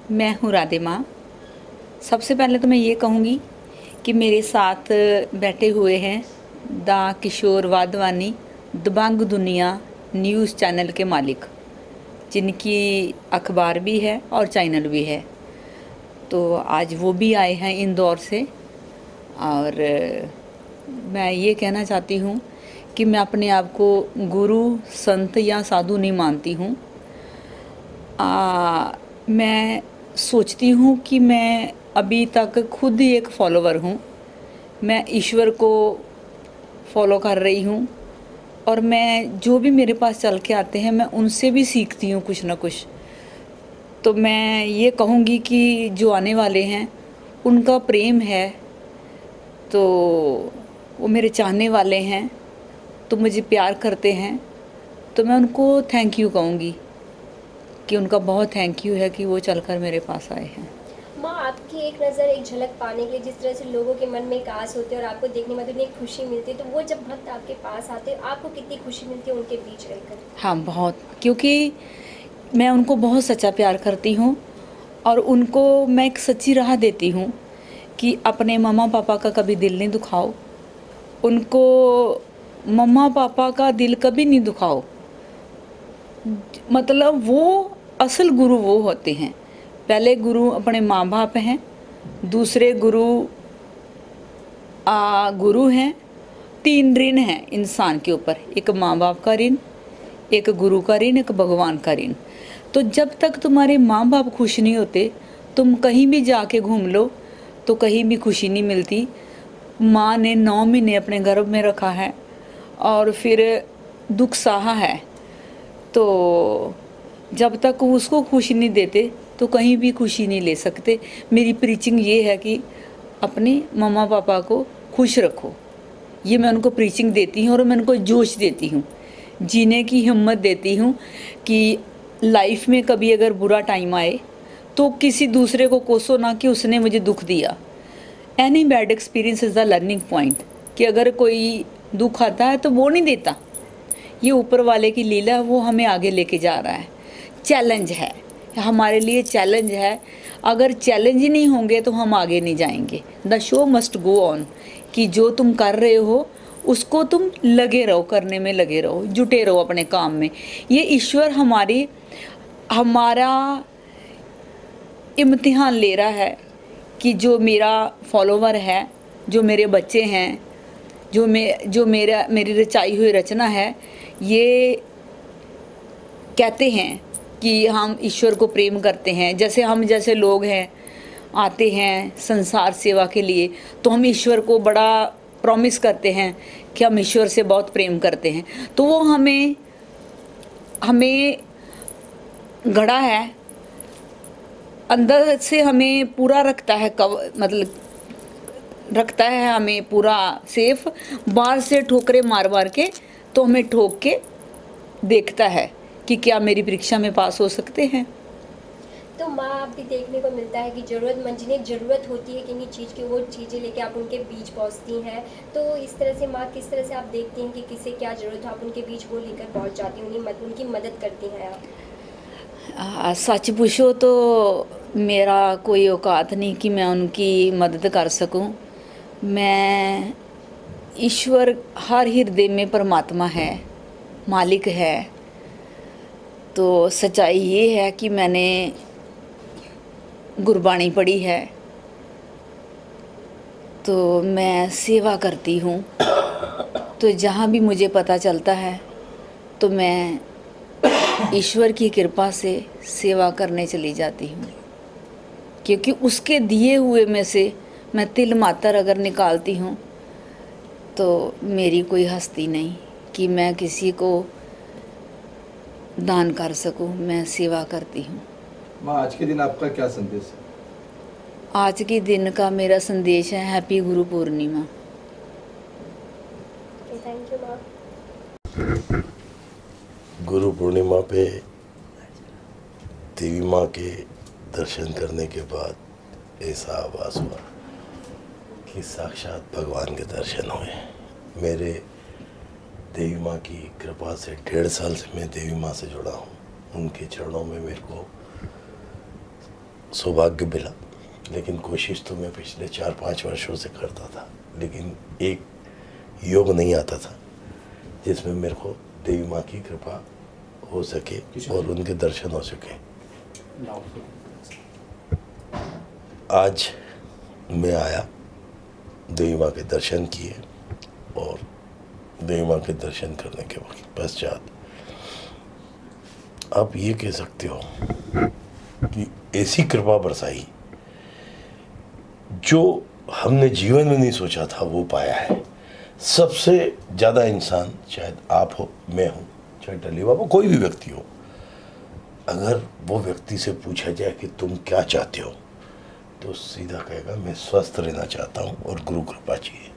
मैं हूँ राधे माँ। सबसे पहले तो मैं ये कहूँगी कि मेरे साथ बैठे हुए हैं दा किशोर वाधवानी दबंग दुनिया न्यूज़ चैनल के मालिक, जिनकी अखबार भी है और चैनल भी है। तो आज वो भी आए हैं इंदौर से। और मैं ये कहना चाहती हूँ कि मैं अपने आप को गुरु संत या साधु नहीं मानती हूँ। मैं सोचती हूँ कि मैं अभी तक खुद ही एक फॉलोवर हूँ। मैं ईश्वर को फॉलो कर रही हूँ और मैं जो भी मेरे पास चल के आते हैं मैं उनसे भी सीखती हूँ कुछ ना कुछ। तो मैं ये कहूँगी कि जो आने वाले हैं उनका प्रेम है, तो वो मेरे चाहने वाले हैं, तो मुझे प्यार करते हैं, तो मैं उनको थैंक यू कहूँगी कि उनका बहुत थैंक यू है कि वो चलकर मेरे पास आए हैं। माँ, आपकी एक नज़र एक झलक पाने के लिए जिस तरह से लोगों के मन में एक आस होती है और आपको देखने में इतनी खुशी मिलती है, तो वो जब भक्त आपके पास आते हैं आपको कितनी खुशी मिलती है उनके बीच रहकर? हाँ, बहुत, क्योंकि मैं उनको बहुत सच्चा प्यार करती हूँ और उनको मैं एक सच्ची राह देती हूँ कि अपने मम्मा पापा का कभी दिल नहीं दुखाओ, उनको मम्मा पापा का दिल कभी नहीं दुखाओ। मतलब वो असल गुरु वो होते हैं। पहले गुरु अपने माँ बाप हैं, दूसरे गुरु गुरु हैं, तीन ऋण हैं इंसान के ऊपर, एक माँ बाप का ऋण, एक गुरु का ऋण, एक भगवान का ऋण। तो जब तक तुम्हारे माँ बाप खुश नहीं होते, तुम कहीं भी जाके घूम लो तो कहीं भी खुशी नहीं मिलती। माँ ने 9 महीने अपने गर्भ में रखा है और फिर दुख सहा है, तो जब तक उसको खुशी नहीं देते तो कहीं भी खुशी नहीं ले सकते। मेरी प्रीचिंग ये है कि अपने मम्मा पापा को खुश रखो, ये मैं उनको प्रीचिंग देती हूँ और मैं उनको जोश देती हूँ, जीने की हिम्मत देती हूँ कि लाइफ में कभी अगर बुरा टाइम आए तो किसी दूसरे को कोसो ना कि उसने मुझे दुख दिया। Any bad experience is the learning point, कि अगर कोई दुख आता है तो वो नहीं देता, ये ऊपर वाले की लीला है, वो हमें आगे लेके जा रहा है। चैलेंज है हमारे लिए, चैलेंज है। अगर चैलेंज ही नहीं होंगे तो हम आगे नहीं जाएंगे। The show must go on, कि जो तुम कर रहे हो उसको तुम लगे रहो, करने में लगे रहो, जुटे रहो अपने काम में। ये ईश्वर हमारा इम्तिहान ले रहा है कि जो मेरा फॉलोवर है, जो मेरे बच्चे हैं, जो मेरी रचाई हुई रचना है, ये कहते हैं कि हम ईश्वर को प्रेम करते हैं। जैसे हम जैसे लोग हैं आते हैं संसार सेवा के लिए, तो हम ईश्वर को बड़ा प्रॉमिस करते हैं कि हम ईश्वर से बहुत प्रेम करते हैं, तो वो हमें गढ़ा है अंदर से, हमें पूरा रखता है, मतलब रखता है हमें पूरा सेफ। बाहर से ठोकरे मार मार के तो हमें ठोक के देखता है कि क्या मेरी परीक्षा में पास हो सकते हैं। तो माँ, आप भी देखने को मिलता है कि ज़रूरतमंद जिन्हें ज़रूरत होती है किन्हीं चीज़ की, वो चीज़ें लेके आप उनके बीच पहुँचती हैं। तो इस तरह से माँ, किस तरह से आप देखती हैं कि किसे क्या ज़रूरत हो, आप उनके बीच वो लेकर पहुँच जाती हैं, उनकी मदद करती हैं आप? सच पूछो तो मेरा कोई औकात नहीं कि मैं उनकी मदद कर सकूं। मैं ईश्वर हर हृदय में परमात्मा है, मालिक है। तो सच्चाई ये है कि मैंने गुरबाणी पढ़ी है, तो मैं सेवा करती हूँ। तो जहाँ भी मुझे पता चलता है तो मैं ईश्वर की कृपा से सेवा करने चली जाती हूँ, क्योंकि उसके दिए हुए में से मैं तिल मात्र अगर निकालती हूँ तो मेरी कोई हस्ती नहीं कि मैं किसी को दान कर सकूँ, मैं सेवा करती हूँ। माँ, आज के दिन आपका क्या संदेश है? आज के दिन का मेरा संदेश है happy Guru Purnima. Thank you माँ। गुरु पूर्णिमा पे देवी माँ के दर्शन करने के बाद ऐसा आभास हुआ कि साक्षात भगवान के दर्शन हुए। मेरे देवी माँ की कृपा से 1.5 साल से मैं देवी माँ से जुड़ा हूँ। उनके चरणों में मेरे को सौभाग्य मिला, लेकिन कोशिश तो मैं पिछले 4-5 वर्षों से करता था, लेकिन एक योग नहीं आता था जिसमें मेरे को देवी माँ की कृपा हो सके और उनके दर्शन हो सके। आज मैं आया, देवी माँ के दर्शन किए, और देवी माँ के दर्शन करने के पश्चात आप ये कह सकते हो कि ऐसी कृपा बरसाई जो हमने जीवन में नहीं सोचा था वो पाया है। सबसे ज़्यादा इंसान, शायद आप हो, मैं हूँ, चाहे टली बाबा, कोई भी व्यक्ति हो, अगर वो व्यक्ति से पूछा जाए कि तुम क्या चाहते हो, तो सीधा कहेगा मैं स्वस्थ रहना चाहता हूँ और गुरु कृपा चाहिए।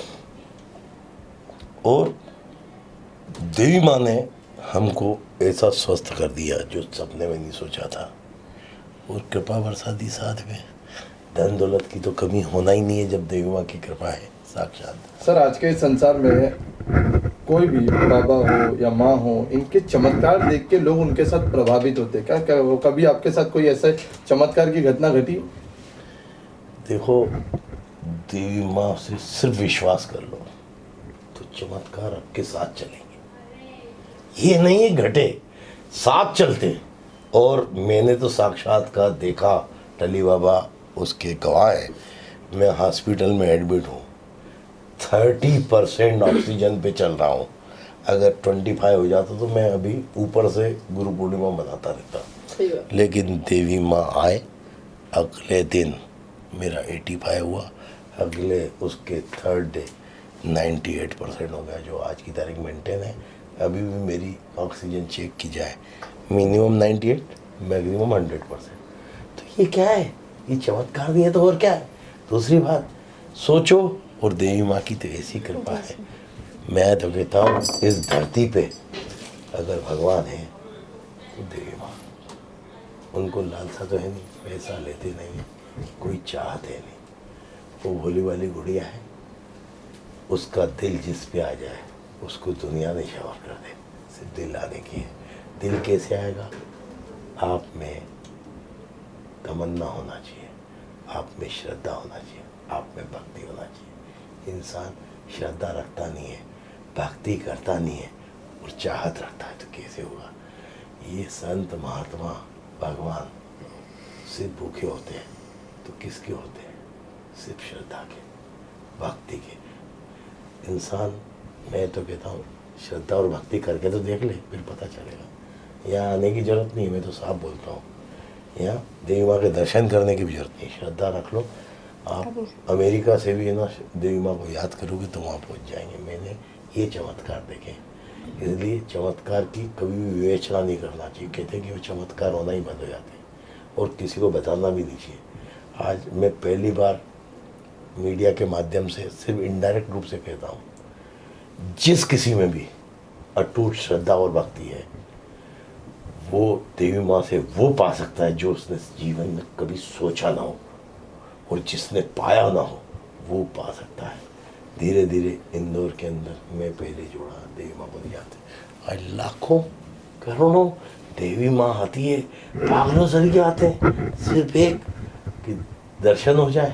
और देवी माँ ने हमको ऐसा स्वस्थ कर दिया जो सपने में नहीं सोचा था, और कृपा बरसा दी साथ में। धन दौलत की तो कमी होना ही नहीं है जब देवी माँ की कृपा है साक्षात। सर, आज के संसार में कोई भी बाबा हो या माँ हो, इनके चमत्कार देख के लोग उनके साथ प्रभावित होते हैं। क्या वो कभी आपके साथ कोई ऐसे चमत्कार की घटना घटी? देखो, देवी माँ से सिर्फ विश्वास कर लो तो चमत्कार आपके साथ चलेंगे। ये नहीं है घटे, साथ चलते। और मैंने तो साक्षात्कार देखा, टली बाबा उसके गवाह है। मैं हॉस्पिटल में एडमिट हूँ, 30% ऑक्सीजन पे चल रहा हूँ। अगर 25 हो जाता तो मैं अभी ऊपर से गुरु पूर्णिमा मनाता रहता। लेकिन देवी माँ आए, अगले दिन मेरा 85 हुआ, अगले उसके 3rd डे 98% हो गया, जो आज की तारीख मेंटेन है। अभी भी मेरी ऑक्सीजन चेक की जाए, मिनिमम 98, मैक्सिमम 100%। तो ये क्या है? ये चमत्कार नहीं है तो और क्या है? दूसरी बात सोचो, और देवी माँ की तो ऐसी कृपा है। मैं तो कहता हूँ इस धरती पे अगर भगवान है तो देवी माँ। उनको लालसा तो है नहीं, पैसा लेते नहीं, कोई चाहत है नहीं। वो भोली वाली गुड़िया है, उसका दिल जिस पे आ जाए उसको दुनिया ने शवर कर दे। सिर्फ दिल आने की है। दिल कैसे आएगा? आप में तमन्ना होना चाहिए, आप में श्रद्धा होना चाहिए, आप में भक्ति होना चाहिए। इंसान श्रद्धा रखता नहीं है, भक्ति करता नहीं है और चाहत रखता है तो कैसे होगा? ये संत महात्मा भगवान सिर्फ भूखे होते हैं तो किसके होते हैं? सिर्फ श्रद्धा के, भक्ति के। इंसान, मैं तो कहता हूँ श्रद्धा और भक्ति करके तो देख ले, फिर पता चलेगा। यहाँ आने की जरूरत नहीं, मैं तो साफ बोलता हूँ। यहाँ देवी माँ के दर्शन करने की भी जरूरत नहीं, श्रद्धा रख लो। आप अमेरिका से भी है ना देवी माँ को याद करोगे तो वहाँ पहुँच जाएंगे। मैंने ये चमत्कार देखे, इसलिए चमत्कार की कभी भी विवेचना नहीं करना चाहिए। कहते हैं कि वो चमत्कार होना ही बंद हो जाते हैं और किसी को बताना भी नहीं चाहिए। आज मैं पहली बार मीडिया के माध्यम से सिर्फ इनडायरेक्ट रूप से कहता हूँ, जिस किसी में भी अटूट श्रद्धा और भक्ति है वो देवी माँ से वो पा सकता है जो उसने जीवन में कभी सोचा ना हो, और जिसने पाया ना हो वो पा सकता है। धीरे धीरे इंदौर के अंदर मैं पहले जुड़ा, देवी माँ बन जाते। आज लाखों करोड़ों देवी माँ आती है, पागलों सरीके आते हैं, सिर्फ एक कि दर्शन हो जाए।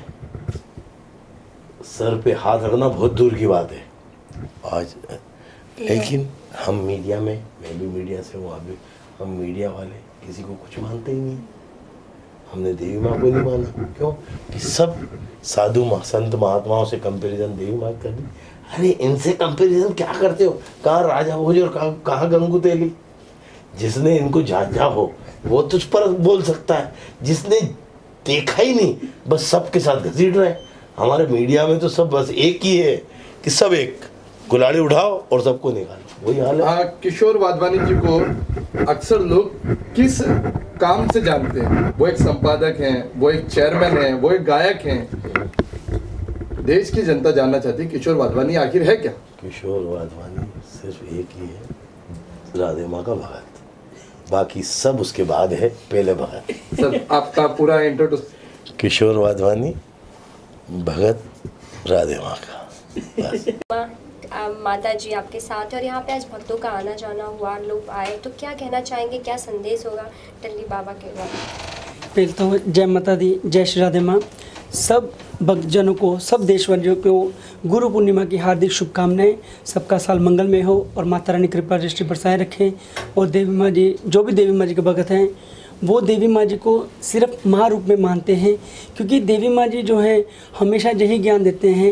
सर पे हाथ रखना बहुत दूर की बात है आज। लेकिन हम मीडिया में, मैं भी मीडिया से हूँ, अभी हम मीडिया वाले किसी को कुछ मानते ही नहीं। हमने देवी माँ को नहीं माना, क्यों? कि सब साधु संत महात्माओं से कंपैरिजन देवी माँ कर दी। अरे इनसे कंपैरिजन क्या करते हो? कहाँ राजा भोज और कहाँ गंगू तेली? जिसने इनको जांचा हो वो तुझ पर बोल सकता है, जिसने देखा ही नहीं बस सबके साथ घसीट रहे। हमारे मीडिया में तो सब बस एक ही है कि सब एक गुलाड़ी उठाओ और सबको निकालो, वही हाल है। किशोर वाधवानी जी को अक्सर लोग किस काम से जानते हैं? वो एक संपादक हैं, वो एक चेयरमैन हैं, वो एक गायक हैं। देश की जनता जानना चाहती है किशोर वाधवानी आखिर है क्या? किशोर वाधवानी सिर्फ एक ही है, राधे माँ का भगत। बाकी सब उसके बाद है, पहले भगत। सर आपका पूरा इंट्रोडक्शन। किशोर वाधवानी भगत राधे माँ का, बस। माता जी आपके साथ और यहाँ पे आज भक्तों का आना जाना हुआ, लोग आए, तो क्या कहना चाहेंगे, क्या संदेश होगा टल्ली बाबा के बाद? पहले तो जय माता दी, जय श्री राधे माँ। सब भक्तजनों को, सब देशवासियों को गुरु पूर्णिमा की हार्दिक शुभकामनाएं। सबका साल मंगलमय हो और माता रानी कृपा दृष्टि बरसाए रखें। और देवी माँ जी, जो भी देवी माँ जी के भगत हैं, वो देवी माँ जी को सिर्फ माँ रूप में मानते हैं, क्योंकि देवी माँ जी जो है हमेशा यही ज्ञान देते हैं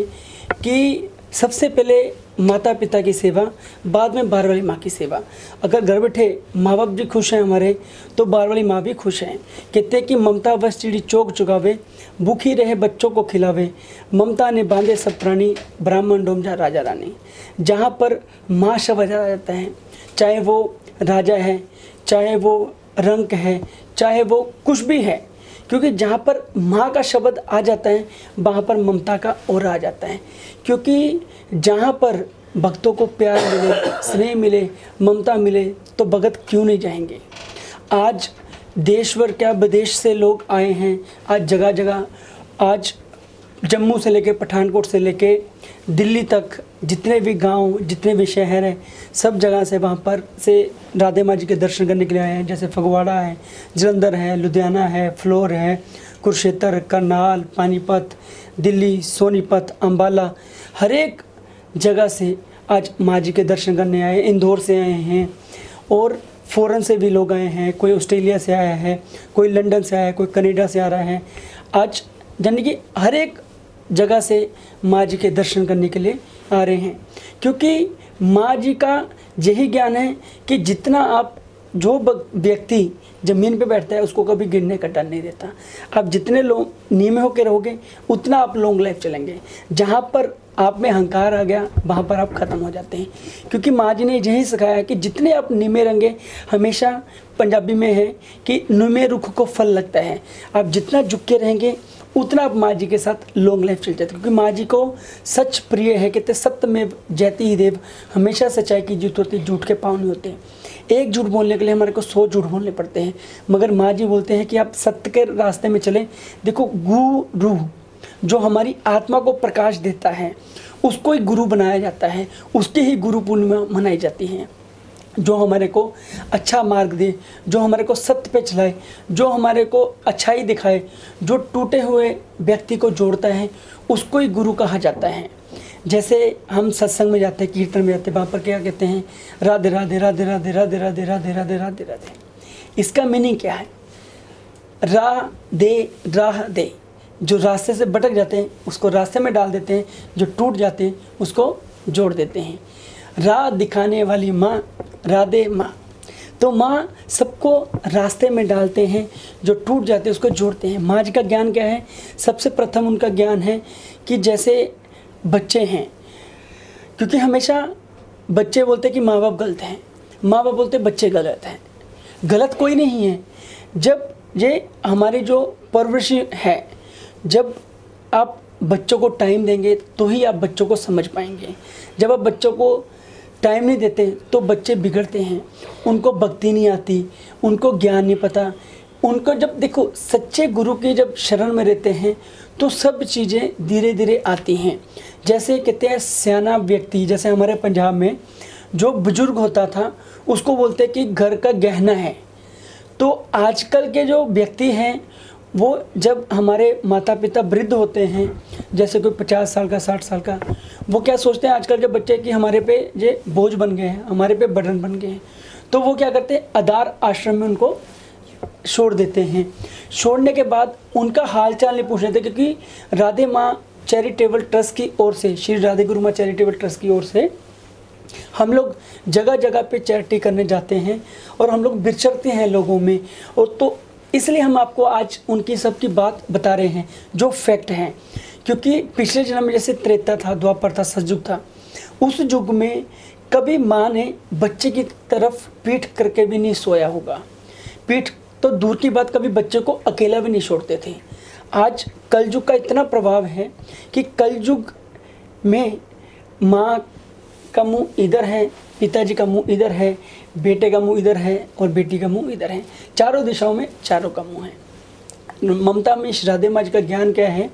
कि सबसे पहले माता पिता की सेवा, बाद में बाहर वाली माँ की सेवा। अगर घर बैठे माँ बाप भी खुश हैं हमारे, तो बाहर वाली माँ भी खुश हैं। कहते हैं कि ममता बस चिड़ी चौक चुकावे, भूखी रहे बच्चों को खिलावे, ममता ने बांधे सब प्राणी, ब्राह्मण डोमजा राजा रानी। जहाँ पर माँ शब्द आ जाता है, चाहे वो राजा है, चाहे वो रंक है, चाहे वो कुछ भी है, क्योंकि जहाँ पर माँ का शब्द आ जाता है वहाँ पर ममता का और आ जाता है। क्योंकि जहाँ पर भक्तों को प्यार मिले, स्नेह मिले, ममता मिले, तो भगत क्यों नहीं जाएंगे। आज देश भर क्या विदेश से लोग आए हैं। आज जगह जगह, आज जम्मू से लेके पठानकोट से लेके दिल्ली तक जितने भी गांव, जितने भी शहर हैं, सब जगह से वहाँ पर से राधे माँ जी के दर्शन करने के लिए आए हैं। जैसे फगवाड़ा है, जलंधर है, लुधियाना है, फ्लोर है, कुरुक्षेत्र, करनाल, पानीपत, दिल्ली, सोनीपत, अम्बाला, हर एक जगह से आज माँ जी के दर्शन करने आए। इंदौर से आए हैं और फ़ॉरेन से भी लोग आए हैं। कोई ऑस्ट्रेलिया से आया है, कोई लंदन से आया है, कोई कनाडा से आ रहा है। आज यानी कि हर एक जगह से माँ जी के दर्शन करने के लिए आ रहे हैं, क्योंकि माँ जी का यही ज्ञान है कि जितना आप, जो व्यक्ति ज़मीन पे बैठता है उसको कभी गिरने का डर नहीं देता। आप जितने नियम होकर रहोगे उतना आप लॉन्ग लाइफ चलेंगे। जहाँ पर आप में अहंकार आ गया वहाँ पर आप ख़त्म हो जाते हैं। क्योंकि माँ जी ने यही सिखाया कि जितने आप निमे रहेंगे, हमेशा पंजाबी में है कि निमे रुख को फल लगता है। आप जितना झुक के रहेंगे उतना आप माँ जी के साथ लॉन्ग लाइफ चल जाते, क्योंकि माँ जी को सच प्रिय है। कहते सत्य में जयती ही देव, हमेशा सच्चाई की जीत होती, झूठ के पाँव नहीं होते। एक झूठ बोलने के लिए हमारे को 100 झूठ बोलने पड़ते हैं, मगर माँ जी बोलते हैं कि आप सत्य के रास्ते में चलें। देखो, गुरु जो हमारी आत्मा को प्रकाश देता है उसको ही गुरु बनाया जाता है, उसकी ही गुरु पूर्णिमा मनाई जाती है। जो हमारे को अच्छा मार्ग दे, जो हमारे को सत्य पे चलाए, जो हमारे को अच्छाई दिखाए, जो टूटे हुए व्यक्ति को जोड़ता है, उसको ही गुरु कहा जाता है। जैसे हम सत्संग में जाते हैं, कीर्तन में जाते हैं, वहाँ पर क्या कहते हैं, राधे राधे राधे राधे राधे राधे राधे राधे राधे राधे। इसका मीनिंग क्या है? राह दे, जो रास्ते से भटक जाते हैं उसको रास्ते में डाल देते हैं, जो टूट जाते हैं उसको जोड़ देते हैं। राह दिखाने वाली माँ राधे माँ। तो माँ सबको रास्ते में डालते हैं, जो टूट जाते हैं उसको जोड़ते हैं। माँ जी का ज्ञान क्या है? सबसे प्रथम उनका ज्ञान है कि जैसे बच्चे हैं, क्योंकि हमेशा बच्चे बोलते हैं कि माँ बाप गलत हैं, माँ बाप बोलते हैं बच्चे गलत हैं। गलत कोई नहीं है। जब ये हमारी जो परवरिश है, जब आप बच्चों को टाइम देंगे तो ही आप बच्चों को समझ पाएंगे। जब आप बच्चों को टाइम नहीं देते तो बच्चे बिगड़ते हैं, उनको भक्ति नहीं आती, उनको ज्ञान नहीं पता। उनको जब देखो सच्चे गुरु के जब शरण में रहते हैं तो सब चीज़ें धीरे धीरे आती हैं। जैसे कहते हैं सियाना व्यक्ति, जैसे हमारे पंजाब में जो बुजुर्ग होता था उसको बोलते कि घर का गहना है। तो आजकल के जो व्यक्ति हैं वो जब हमारे माता पिता वृद्ध होते हैं, जैसे कोई 50 साल का, 60 साल का, वो क्या सोचते हैं आजकल के बच्चे कि हमारे पे ये बोझ बन गए हैं, हमारे पे बर्डन बन गए हैं। तो वो क्या करते हैं, अदार आश्रम में उनको छोड़ देते हैं। छोड़ने के बाद उनका हाल चाल नहीं पूछ लेते, क्योंकि राधे माँ चैरिटेबल ट्रस्ट की ओर से, श्री राधे गुरु माँ चैरिटेबल ट्रस्ट की ओर से हम लोग जगह जगह पे चैरिटी करने जाते हैं और हम लोग विचरते हैं लोगों में। और तो इसलिए हम आपको आज उनकी सबकी बात बता रहे हैं जो फैक्ट हैं। क्योंकि पिछले जन्म में जैसे त्रेता था, द्वापर था, सतयुग था, उस युग में कभी माँ ने बच्चे की तरफ पीठ करके भी नहीं सोया होगा। पीठ तो दूर की बात, कभी बच्चे को अकेला भी नहीं छोड़ते थे। आज कलयुग का इतना प्रभाव है कि कलयुग में माँ का मुंह इधर है, पिताजी का मुंह इधर है, बेटे का मुंह इधर है और बेटी का मुंह इधर है। चारों दिशाओं में चारों का मुंह है। ममता में राधे माँ जी का ज्ञान क्या है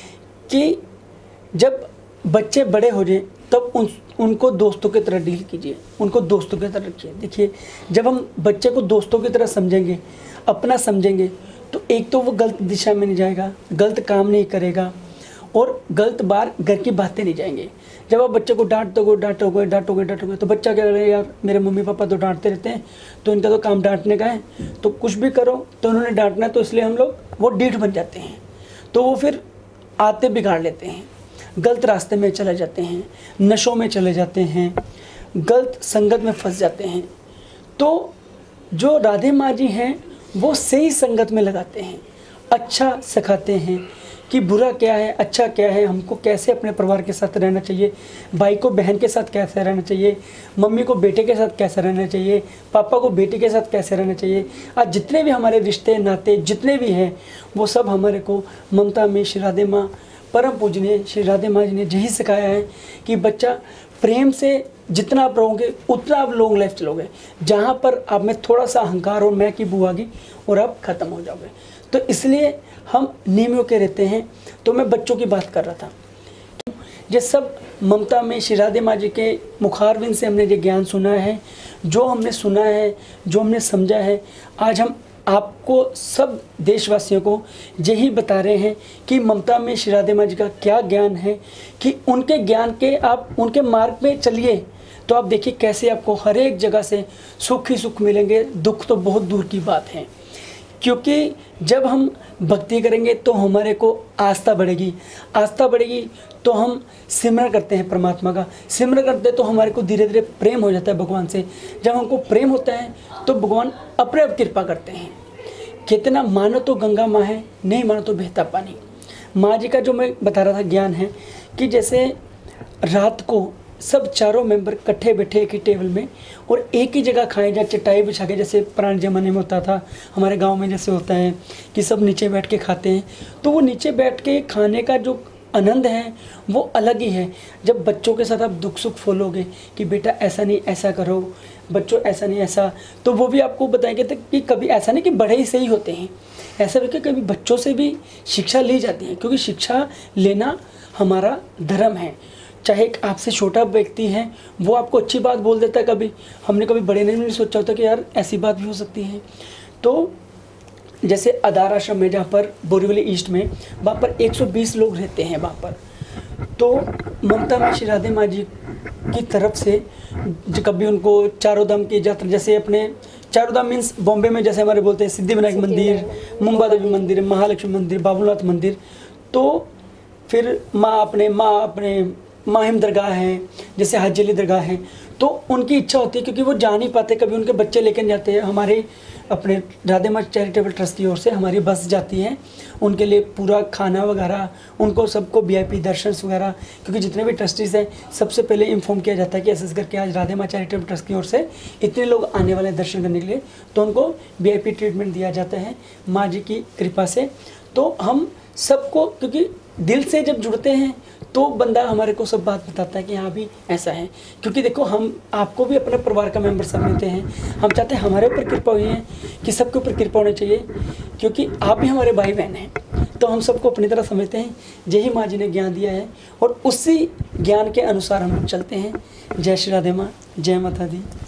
कि जब बच्चे बड़े हो जाए तब उनको दोस्तों की तरह डील कीजिए, उनको दोस्तों की तरह रखिए। देखिए, जब हम बच्चे को दोस्तों की तरह समझेंगे, अपना समझेंगे, तो एक तो वो गलत दिशा में नहीं जाएगा, गलत काम नहीं करेगा और गलत बार घर की बातें नहीं जाएंगे। जब आप बच्चे को डांटोगे तो बच्चा क्या करेगा, यार मेरे मम्मी पापा तो डांटते रहते हैं, तो इनका तो काम डांटने का है, तो कुछ भी करो तो उन्होंने डांटना है, तो इसलिए हम लोग वो डीठ बन जाते हैं। तो वो फिर आते बिगाड़ लेते हैं, गलत रास्ते में चले जाते हैं, नशों में चले जाते हैं, गलत संगत में फंस जाते हैं। तो जो राधे माँ जी हैं वो सही संगत में लगाते हैं, अच्छा सिखाते हैं कि बुरा क्या है, अच्छा क्या है, हमको कैसे अपने परिवार के साथ रहना चाहिए, भाई को बहन के साथ कैसे रहना चाहिए, मम्मी को बेटे के साथ कैसे रहना चाहिए, पापा को बेटी के साथ कैसे रहना चाहिए। आज जितने भी हमारे रिश्ते नाते जितने भी हैं वो सब हमारे को ममता में श्री राधे माँ परम पूजनीय श्री राधे माँ जी ने यही सिखाया है कि बच्चा प्रेम से जितना आप रहोगे उतना आप लॉन्ग लाइफ चलोगे। जहाँ पर आप में थोड़ा सा अहंकार और मैं की बू आ गई और आप ख़त्म हो जाओगे। तो इसलिए हम नियमों के रहते हैं। तो मैं बच्चों की बात कर रहा था, ये सब ममता में श्री राधे माँ जी के मुखारविंद से हमने ये ज्ञान सुना है, जो हमने सुना है, जो हमने समझा है। आज हम आपको सब देशवासियों को यही बता रहे हैं कि ममता में श्री राधे माँ जी का क्या ज्ञान है, कि उनके ज्ञान के आप उनके मार्ग में चलिए तो आप देखिए कैसे आपको हर एक जगह से सुख ही सुख मिलेंगे, दुख तो बहुत दूर की बात है। क्योंकि जब हम भक्ति करेंगे तो हमारे को आस्था बढ़ेगी, आस्था बढ़ेगी तो हम सिमरन करते हैं परमात्मा का, सिमरन करते हैं तो हमारे को धीरे धीरे प्रेम हो जाता है भगवान से। जब हमको प्रेम होता है तो भगवान अपने आप कृपा करते हैं। कितना मानो तो गंगा माँ है, नहीं मानो तो बहता पानी। माँ जी का जो मैं बता रहा था ज्ञान है कि जैसे रात को सब चारों मेंबर इकट्ठे बैठे एक ही टेबल में और एक ही जगह खाएं, जहाँ चटाई बिछा के, जैसे पुराने ज़माने में होता था, हमारे गांव में जैसे होता है कि सब नीचे बैठ के खाते हैं। तो वो नीचे बैठ के खाने का जो आनंद है वो अलग ही है। जब बच्चों के साथ आप दुख सुख फोलोगे कि बेटा ऐसा नहीं ऐसा करो, बच्चों ऐसा नहीं ऐसा, तो वो भी आपको बताएंगे कि कभी ऐसा नहीं कि बड़े ही सही होते हैं, ऐसा भी कि कभी बच्चों से भी शिक्षा ली जाती है, क्योंकि शिक्षा लेना हमारा धर्म है। चाहे एक आपसे छोटा व्यक्ति है वो आपको अच्छी बात बोल देता है, कभी हमने कभी बड़े ने नहीं सोचा होता कि यार ऐसी बात भी हो सकती है। तो जैसे आधार आश्रम में, जहाँ पर बोरीवली ईस्ट में, वहाँ पर 120 लोग रहते हैं वहाँ पर। तो ममता में श्री राधे माँ जी की तरफ से कभी उनको चारों धाम की यात्रा, जैसे अपने चारों धाम मीन्स बॉम्बे में जैसे हमारे बोलते हैं सिद्धिविनायक मंदिर, मुंबा देवी मंदिर, महालक्ष्मी मंदिर, बाबूनाथ मंदिर, तो फिर माँ अपने माहिम दरगाह है, जैसे हाजी दरगाह है। तो उनकी इच्छा होती है, क्योंकि वो जा नहीं पाते, कभी उनके बच्चे लेकर जाते हैं। हमारे अपने राधे माँ चैरिटेबल ट्रस्ट की ओर से हमारी बस जाती है, उनके लिए पूरा खाना वगैरह, उनको सबको VIP दर्शन वगैरह, क्योंकि जितने भी ट्रस्टीज़ हैं सबसे पहले इन्फॉर्म किया जाता है कि ऐसे करके आज राधे माँ चैरिटेबल ट्रस्ट की ओर से इतने लोग आने वाले दर्शन करने के लिए, तो उनको VIP ट्रीटमेंट दिया जाता है माँ जी की कृपा से। तो हम सबको, क्योंकि दिल से जब जुड़ते हैं तो बंदा हमारे को सब बात बताता है कि हाँ भी ऐसा है। क्योंकि देखो हम आपको भी अपने परिवार का मेंबर समझते हैं, हम चाहते हैं हमारे ऊपर कृपा हुई है कि सबके ऊपर कृपा होनी चाहिए, क्योंकि आप भी हमारे भाई बहन हैं। तो हम सबको अपनी तरह समझते हैं, यही माँ जी ने ज्ञान दिया है और उसी ज्ञान के अनुसार हम चलते हैं। जय श्री राधे माँ, जय माता दी।